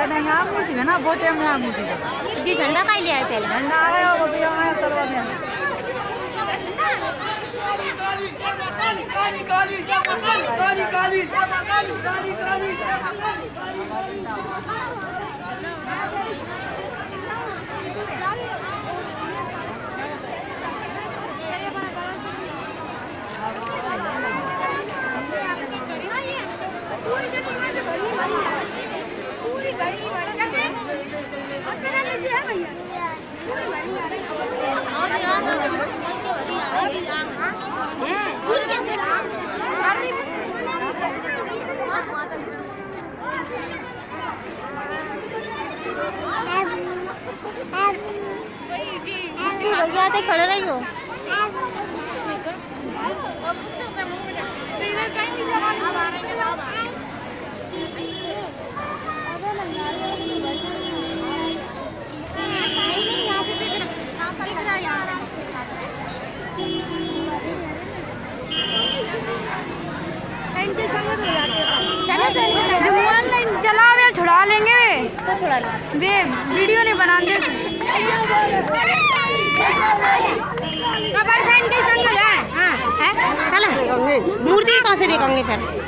लगा देंगे आप मूर्ति है ना, बहुत टाइम में आप मूर्ति जी। झंडा का ही लिया है पहले, झंडा आ गया वो भी आया करवा देंगे। पूरी गली भर तक है और तेरा लीजिए है भैया पूरी गली और यहां का भरी आ रही है भैया आते खड़े रही हो इधर कहीं नहीं जगह जब ऑनलाइन चलावे छुड़ा लेंगे तो छुड़ा लेंगे वे वीडियो नहीं बनाने चलो मूर्ति कहाँ से देखेंगे फिर।